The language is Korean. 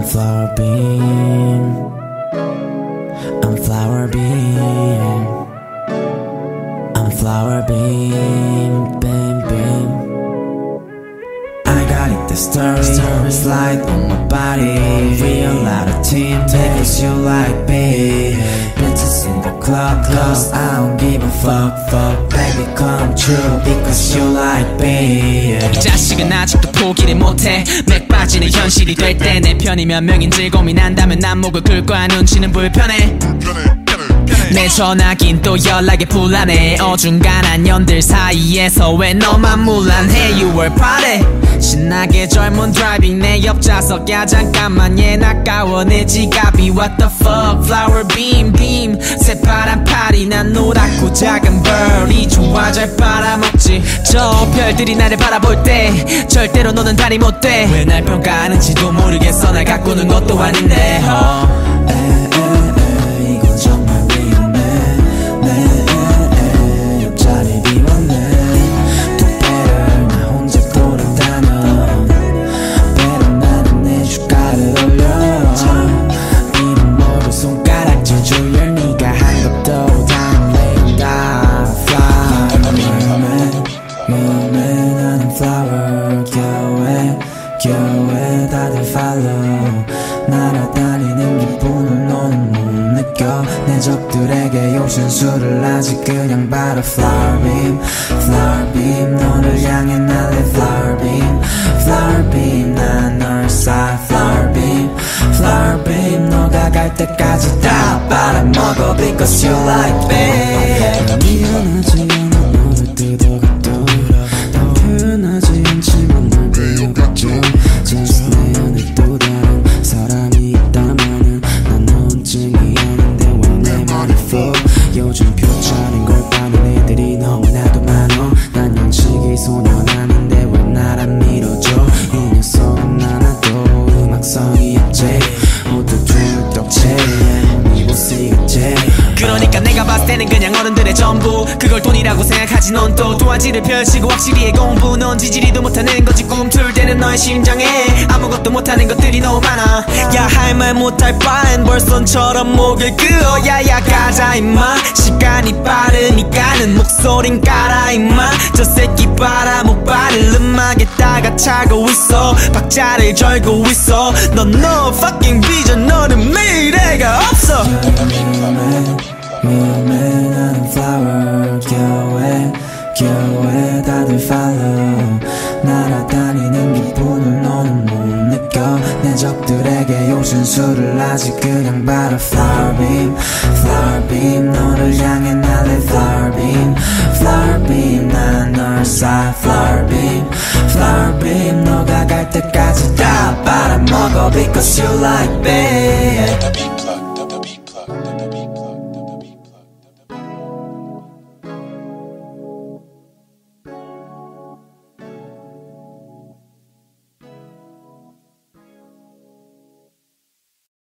flower beam. I'm flower beam. I'm flower beam, beam, beam. I got it, the story slide on my body. Real out of team, because you like me. Bitches in the club, cause I don't give a fuck. Baby come true, because you like me. 이 자식은 아직도 포기를 못해. 맥 빠지는 현실이 될 때 내 편이 몇 명인지 고민한다면 난 목을 긁 거야. 눈치는 불편해. 내 전화긴 또 연락이 불안해. 어중간한 년들 사이에서 왜 너만 물란해. 6월 8일 신나게 젊은 드라이빙 내 옆좌석. 야 잠깐만 얘 나까워 내 지갑이. What the fuck flower beam beam. 새파란 파리 난 노랗고 작은 별이 좋아 잘 빨아먹지. 저 별들이 나를 바라볼 때 절대로 너는 달이 못돼. 왜 날 평가하는지도 모르겠어. 날 가꾸는 것도 아닌데 겨우에 다들 follow. 날아다니는 기분을 너는 못 느껴. 내 적들에게 요신수를 아직 그냥 바라. Flower beam, flower beam. 너를 향해 날래 flower beam, flower beam. 난 널 쏴 flower beam, flower beam. 너가 갈 때까지 다 빨아먹어 because you like me. 미안하지 않아 너를 뜯어가도 난 표현하지 않지만 널 배워갔죠. Just 내 안에 또 다른 사람이 있다마는 난 논증이 아닌데 왜 내 말이 flow. 요즘 표차는 걸 빠는 애들이 너무나도 많어. 난 연식이 소년 아닌데 왜 날 안 밀어줘. 이 녀석은 하나도 음악성이 없지. 모두 둘떡체 이 보시겠지. 그러니까 내가 봤을 때는 그냥 어른들의 전부. 그걸 돈이라고 생각하지. 넌 또 도화지를 펼치고 확실히 해 공부. 넌 지지리도 못하는 거지. 꿈틀 때는 너의 심장에 아무것도 못하는 것들이 너무 많아. 야 할 말 못할 바엔 벌써처럼 목을 끄어. 야야 가자 임마. 시간이 빠르니까는 목소린 깔아 임마. 저 새끼 봐라 목발을 음악에다가 차고 있어. 박자를 절고 있어. 넌 no fucking vision. 너는 미래가 없어. 위험해 나는 flower. 겨우에 다들 follow. 날아다니는 기분을 너는 못 느껴. 내 적들에게 요신수를 아직 그냥 바라. Flower beam, flower beam. 너를 향해 날래 flower beam, flower beam. 난 널 쏴 flower beam, flower beam. 너가 갈 때까지 다 빨아먹어 because you like me.